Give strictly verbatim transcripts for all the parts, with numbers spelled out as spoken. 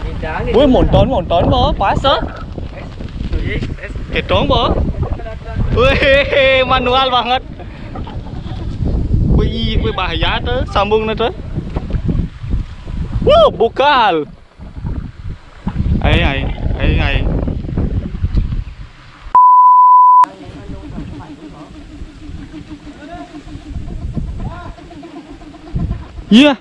Ui, một tấn, một tấn bố, quá sớm. Cái trống bố. Ui, manual banget. Wih, wih bahaya tuh, sambung nih tuh. Wuh, bukal. Ayo, ayo, ayo, ayo. Iya.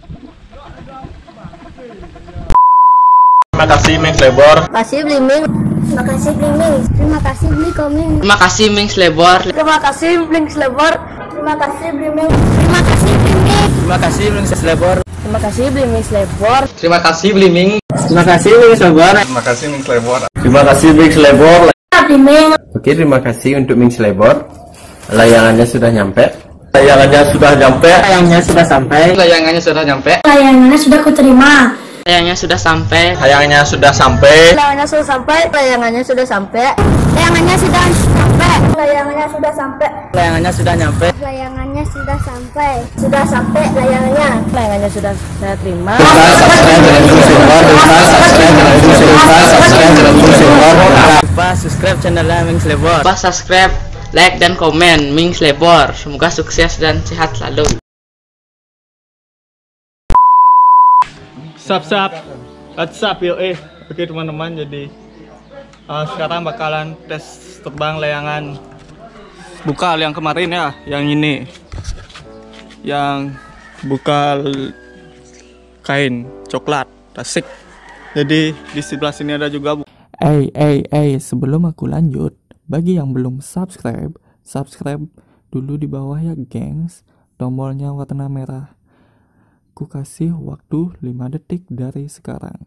Terima kasih Ming Lebor. Terima kasih beli Ming. Terima kasih beli Ming. Terima kasih beli koming. Terima kasih Ming Lebor. Terima kasih beli Lebor. Terima kasih beli Ming. Terima kasih beli Ming. Terima kasih Ming Lebor. Terima kasih beli Ming Lebor. Terima kasih beli Ming. Terima kasih Ming Lebor. Terima kasih Ming Lebor. Terima kasih Ming Lebor. Beli Ming. Oke, terima kasih untuk Ming Lebor. Layangannya sudah nyampe. Layangannya sudah nyampe. Layangannya sudah sampai. Layangannya sudah nyampe. Layangannya sudah kuterima. Layangannya sudah sampai. Layangannya sudah sampai. Layangannya sudah sampai. Layangannya sudah sampai. Layangannya sudah sampai. Layangannya sudah sampai. Layangannya sudah nyampe. Layangannya sudah sampai. Sudah sampai layangannya. Layangannya sudah saya terima. Lupa subscribe channelnya Ming Lebor. Lupa subscribe, like dan komen Ming Lebor. Semoga sukses dan sehat selalu. Sap-sap. WhatsApp yo eh. Oke teman-teman, jadi uh, sekarang bakalan tes terbang layangan bukal yang kemarin ya, yang ini. Yang bukal kain coklat, asik. Jadi di sebelah sini ada juga bu Eh, eh, eh, sebelum aku lanjut, bagi yang belum subscribe, subscribe dulu di bawah ya, gengs. Tombolnya warna merah. Ku kasih waktu lima detik dari sekarang.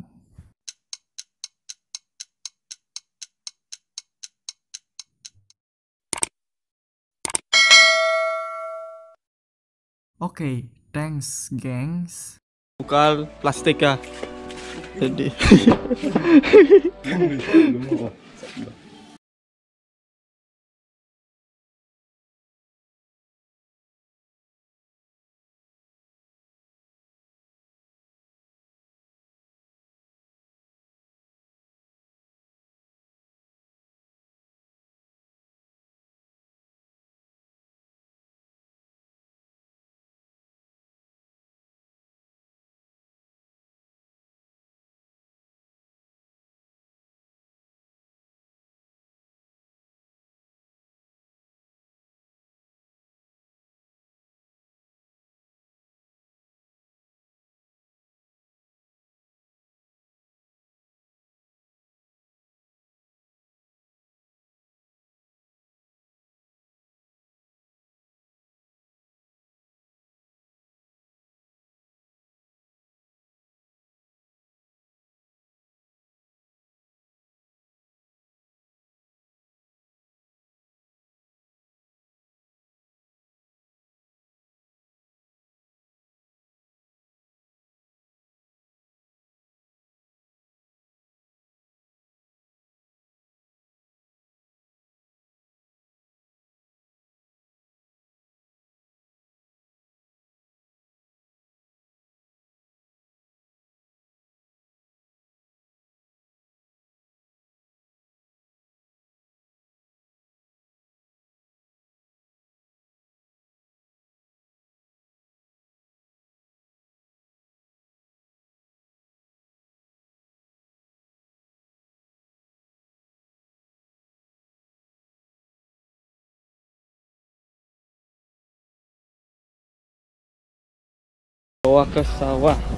Oke, okay, thanks, gengs. bukal plastik ya. Jadi bawa ke sawah.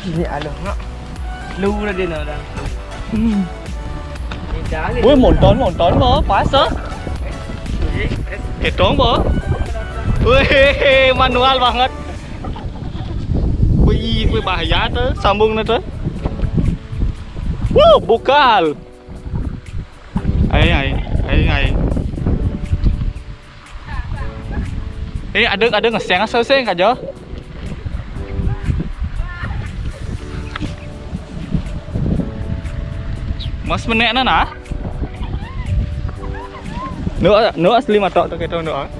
Ini alo nak. Lu lah dia nak dah. Hmm. Ini dah ni. Wih, monton monton boh, pas ah. Ketong boh. Wih, manual banget. Wih, wih bahaya tuh, sambung nih tuh. Wuh, bukal. Ay ay, ay ay. Eh, ada ada ngeseng asal seng aja. Mas menek na na. Nu nu asli matok tu kita nu.